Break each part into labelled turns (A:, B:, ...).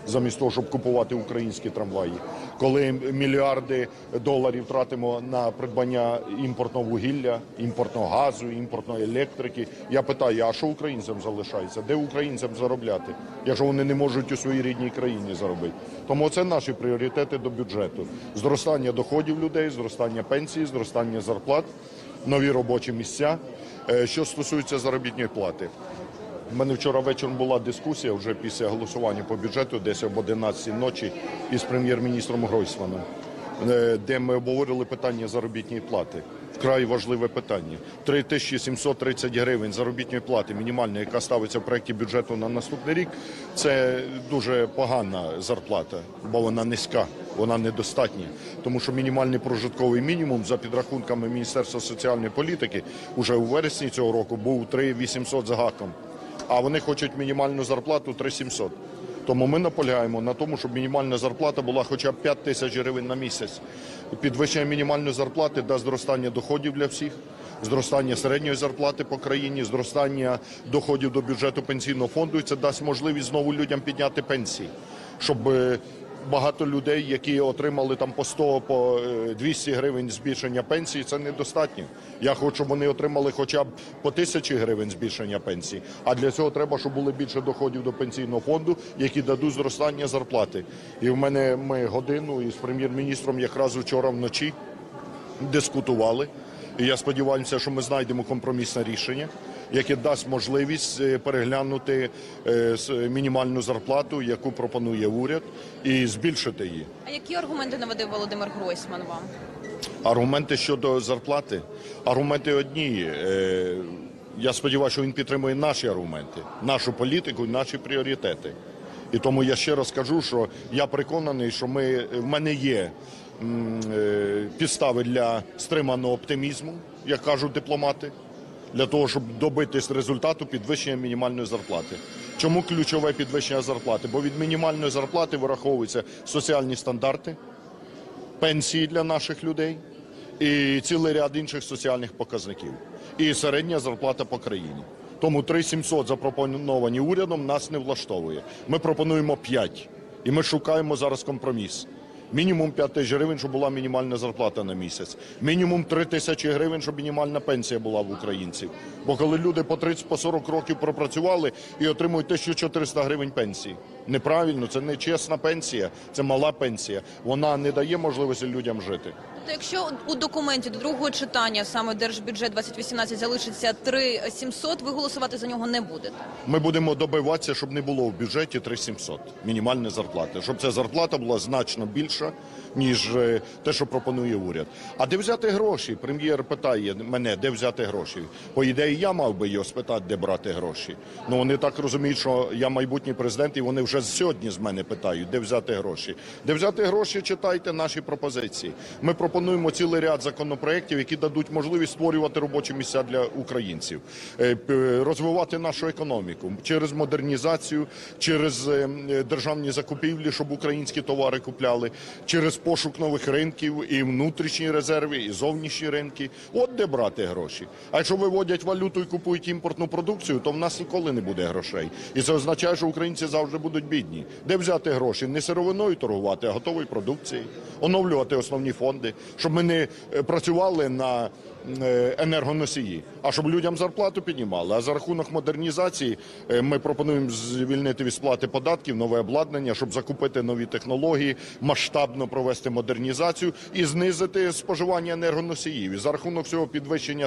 A: замість того, щоб купувати українські трамваї, коли мільярди доларів тратимо на придбання імпортного вугілля, імпортного газу, імпортної електрики. Я питаю, а що українцям залишається? Де українцям заробляти, якщо вони не можуть у своїй рідній країні заробити? Тому це наші пріоритети до бюджету. Зростання доходів людей, зростання пенсій, зростання зарплат, нові робочі місця. Що стосується заробітної плати. У мене вчора вечором була дискусія вже після голосування по бюджету, десь об 11 ночі, із прем'єр-міністром Гройсманом, де ми обговорили питання заробітної плати. Вкрай важливе питання. 3730 гривень заробітної плати мінімальної, яка ставиться в проєкті бюджету на наступний рік, це дуже погана зарплата, бо вона низька, вона недостатня. Тому що мінімальний прожитковий мінімум, за підрахунками Міністерства соціальної політики, уже у вересні цього року був 3800 за гаком. А вони хочуть мінімальну зарплату 3700. Тому ми наполягаємо на тому, щоб мінімальна зарплата була хоча б 5 тисяч гривень на місяць. Підвищення мінімальної зарплати дасть зростання доходів для всіх, зростання середньої зарплати по країні, зростання доходів до бюджету пенсійного фонду. І це дасть можливість знову людям підняти пенсії, щоб багато людей, які отримали там по 100, по 200 гривень збільшення пенсії, це недостатньо. Я хочу, щоб вони отримали хоча б по 1000 гривень збільшення пенсії. А для цього треба, щоб було більше доходів до пенсійного фонду, які дадуть зростання зарплати. І ми годину із прем'єр-міністром якраз вчора вночі дискутували. І я сподіваюся, що ми знайдемо компромісне рішення, яке дасть можливість переглянути мінімальну зарплату, яку пропонує уряд, і збільшити її.
B: А які аргументи наводив Володимир Гройсман вам?
A: Аргументи щодо зарплати? Аргументи одні. Я сподіваюся, що він підтримує наші аргументи, нашу політику і наші пріоритети. І тому я ще раз кажу, що я переконаний, що в мене є підстави для стриманого оптимізму, як кажуть дипломати, для того, щоб добитись результату підвищення мінімальної зарплати. Чому ключове підвищення зарплати? Бо від мінімальної зарплати вираховуються соціальні стандарти, пенсії для наших людей і цілий ряд інших соціальних показників. І середня зарплата по країні. Тому 3700, запропоновані урядом, нас не влаштовує. Ми пропонуємо 5. І ми шукаємо зараз компроміс. Мінімум 5 тисяч гривень, щоб була мінімальна зарплата на місяць. Мінімум 3 тисячі гривень, щоб мінімальна пенсія була в українців. Бо коли люди по 30-40 років пропрацювали і отримують 1400 гривень пенсії. Неправильно, це не чесна пенсія, це мала пенсія. Вона не дає можливості людям жити.
B: Тобто, якщо у документі до другого читання саме Держбюджет 2018 залишиться 3700, ви голосувати за нього не будете?
A: Ми будемо добиватися, щоб не було в бюджеті 3700 мінімальної зарплати. Щоб ця зарплата була значно більша, ніж те, що пропонує уряд. А де взяти гроші? Прем'єр питає мене, де взяти гроші. По ідеї, я мав би його спитати, де брати гроші. Ну, вони так розуміють, що я майбутній президент, і вони вже сьогодні з мене питають, де взяти гроші. Де взяти гроші, читайте наші пропозиції. Ми пропонуємо цілий ряд законопроєктів, які дадуть можливість створювати робочі місця для українців, розвивати нашу економіку через модернізацію, через державні закупівлі, щоб українські товари купляли, через пошук нових ринків, і внутрішні резерви, і зовнішні ринки. От де брати гроші. А якщо виводять валюту і купують імпортну продукцію, то в нас ніколи не буде грошей. І це означає, що українці завжди будуть бідні. Де взяти гроші? Не сировиною торгувати, а готовою продукцією. Оновлювати основні фонди, щоб ми не працювали на енергоносії, а щоб людям зарплату піднімали. А за рахунок модернізації ми пропонуємо звільнити від сплати податків, нове обладнання, щоб закупити нові технології, масштабно провести модернізацію і знизити споживання енергоносіїв. І за рахунок цього підвищення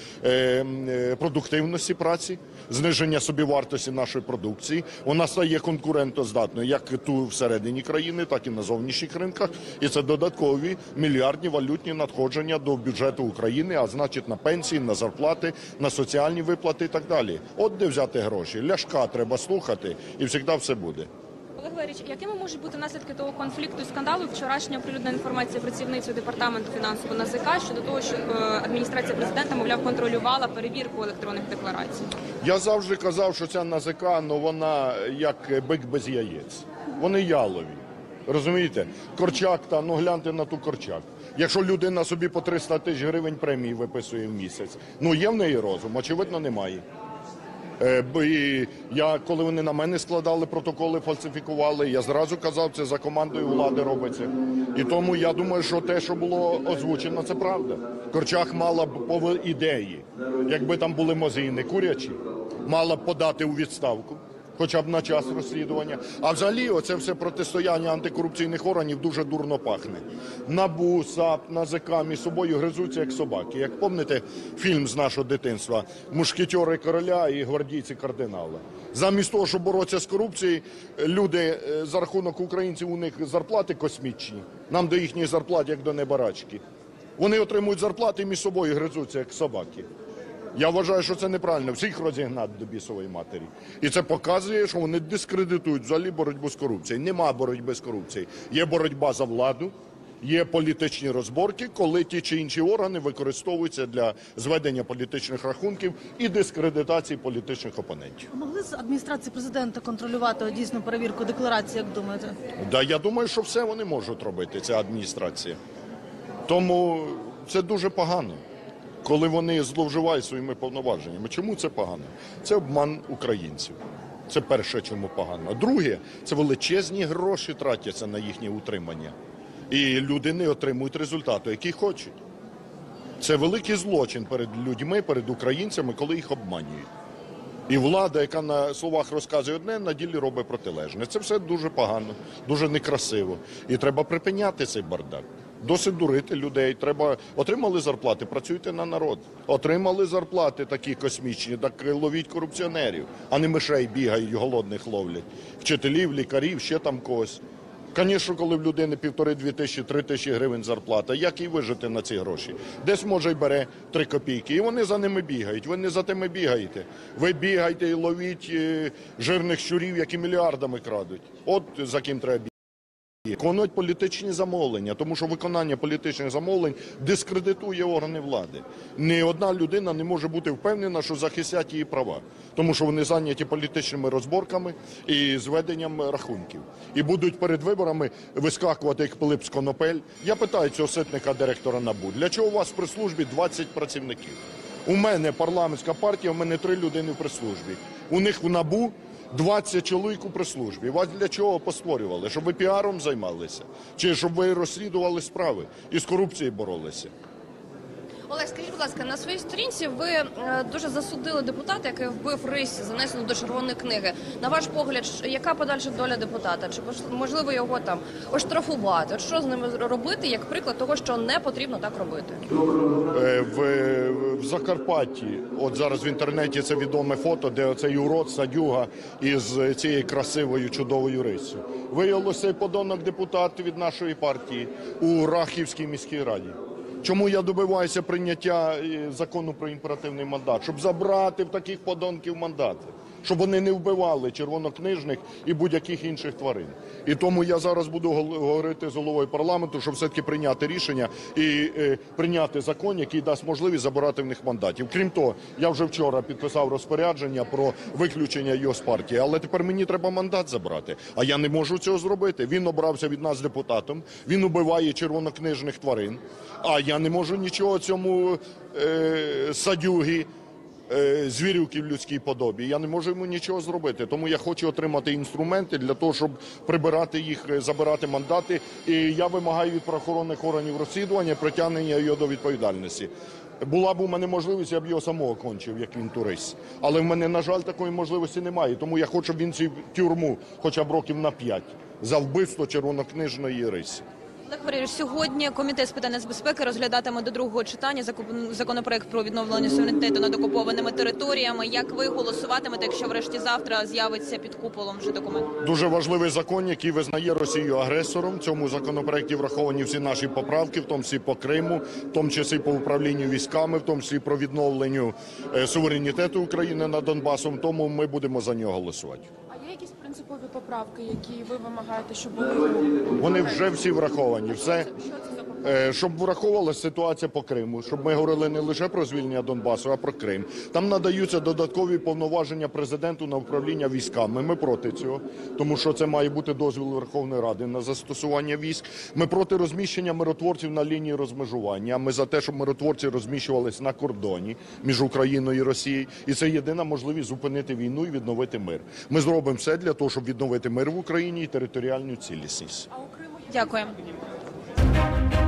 A: продуктивності праці, зниження собівартості нашої продукції, вона стає конкурентоздатною як тут всередині країни, так і на зовнішніх ринках. І це додаткові мільярдні валютні надходження до бюджету України, а значить на пенсії, на зарплати, на соціальні виплати і так далі. От де взяти гроші. Ляшка треба слухати, і завжди все буде.
C: Олег Валерійович, якими можуть бути наслідки того конфлікту і скандалу? Вчорашня оприлюднена інформація працівницею департаменту фінансового НАЗК щодо того, що адміністрація президента, мовляв, контролювала перевірку електронних декларацій.
A: Я завжди казав, що ця НАЗК, вона як бик без яєць. Вони ялові. Розумієте? Корчак, гляньте на ту Корчак. Якщо людина собі по 300 тисяч гривень премії виписує в місяць, є в неї розум? Очевидно, немає. І коли вони на мене складали протоколи, фальсифікували, я зразу казав, це за командою влади робиться. І тому я думаю, що те, що було озвучено, це правда. Корчак мала б ідеї, якби там були мозги не курячі, мала б подати у відставку, хоча б на час розслідування. А взагалі оце все протистояння антикорупційних органів дуже дурно пахне. НАБУ, САП, НАЗК між собою гризуться як собаки. Як пам'ятаєте фільм з нашого дитинства «Мушкетери короля» і «Гвардійці кардинала». Замість того, щоб боротися з корупцією, люди за рахунок українців, у них зарплати космічні. Нам до їхніх зарплат, як до небарачки. Вони отримують зарплати і між собою гризуться як собаки. Я вважаю, що це неправильно, всіх розігнати до бісової матері. І це показує, що вони дискредитують взагалі боротьбу з корупцією. Нема боротьби з корупцією. Є боротьба за владу, є політичні розборки, коли ті чи інші органи використовуються для зведення політичних рахунків і дискредитації політичних опонентів.
D: Могли з адміністрації президента контролювати дійсну перевірку декларації, як думаєте?
A: Да, я думаю, що все вони можуть робити, ця адміністрація. Тому це дуже погано, коли вони зловживають своїми повноваженнями. Чому це погано? Це обман українців. Це перше, чому погано. Друге, це величезні гроші тратяться на їхнє утримання. І люди не отримують результату, який хочуть. Це великий злочин перед людьми, перед українцями, коли їх обманюють. І влада, яка на словах розказує одне, на ділі робить протилежне. Це все дуже погано, дуже некрасиво. І треба припиняти цей бардак. Досить дурити людей. Треба отримали зарплати, працюйте на народ. Отримали зарплати такі космічні, так ловіть корупціонерів, а не мишей бігають, голодних ловлять. Вчителів, лікарів, ще там когось. Звісно, коли в людини 1,5-2 тисячі, 3 тисячі гривень зарплата, як їй вижити на ці гроші? Десь, може, й бере 3 копійки, і вони за ними бігають. Ви не за тими бігаєте. Ви бігаєте і ловіть жирних щурів, які мільярдами крадуть. От за ким треба бігати. Виконують політичні замовлення, тому що виконання політичних замовлень дискредитує органи влади. Ні одна людина не може бути впевнена, що захистять її права, тому що вони зайняті політичними розборками і зведенням рахунків. І будуть перед виборами вискакувати, як Пилип з Конопель. Я питаю цього ситника директора НАБУ, для чого у вас в прес-службі 20 працівників? У мене парламентська партія, у мене 3 людини в прес-службі. У них в НАБУ 20 чоловік у прес-службі. Вас для чого постворювали? Щоб ви піаром займалися? Чи щоб ви розслідували справи і з корупцією боролися?
E: Олег, скажіть, будь ласка, на своїй сторінці ви дуже засудили депутата, який вбив рись, занесену до Червоної книги. На ваш погляд, яка подальша доля депутата? Чи можливо його там оштрафувати? От що з ними робити, як приклад того, що не потрібно так робити?
A: В Закарпатті, от зараз в інтернеті це відоме фото, де оцей урод, садюга із цією красивою, чудовою риссю. Виявилося, цей подонок депутат від нашої партії у Рахівській міській раді. Чому я добиваюся прийняття закону про імперативний мандат? Щоб забрати в таких подонків мандати. Щоб вони не вбивали червонокнижних і будь-яких інших тварин. І тому я зараз буду говорити з головою парламенту, щоб все-таки прийняти рішення і прийняти закон, який дасть можливість забирати в них мандатів. Крім того, я вже вчора підписав розпорядження про виключення його з партії, але тепер мені треба мандат забрати. А я не можу цього зробити. Він обрався від нас депутатом, він убиває червонокнижних тварин, а я не можу нічого цьому садюгі, звірюки в людській подобі. Я не можу йому нічого зробити. Тому я хочу отримати інструменти для того, щоб прибирати їх, забирати мандати. І я вимагаю від правоохоронних органів розслідування, притягнення його до відповідальності. Була б у мене можливість, я б його самого кончив, як він турист. Але в мене, на жаль, такої можливості немає. Тому я хочу, щоб він сів в тюрму хоча б років на 5 за вбивство червонокнижної риси.
B: Олег Валерійович, сьогодні Комітет з питань нацбезпеки розглядатиме до другого читання законопроект про відновлення суверенітету над окупованими територіями. Як ви голосуватимете, якщо врешті завтра з'явиться під куполом вже документ?
A: Дуже важливий закон, який визнає Росію агресором. В цьому законопроекті враховані всі наші поправки, в тому числі по Криму, в тому числі по управлінню військами, в тому числі про відновленню суверенітету України над Донбасом. Тому ми будемо за нього голосувати.
C: А є якісь принципові
F: принципові поправки, які ви вимагаєте, щоб були?
A: Вони вже всі враховані. Все,
F: Що це за поправки?
A: щоб враховувалася ситуація по Криму, щоб ми говорили не лише про звільнення Донбасу, а про Крим. Там надаються додаткові повноваження президенту на управління військами. Ми проти цього, тому що це має бути дозвіл Верховної Ради на застосування військ. Ми проти розміщення миротворців на лінії розмежування. Ми за те, щоб миротворці розміщувалися на кордоні між Україною і Росією. І це єдина можливість зупинити війну і відновити мир. Ми зробимо все для того, щоб відновити мир в Україні і територіальну цілісність.
F: А у Криму є
B: Дякую.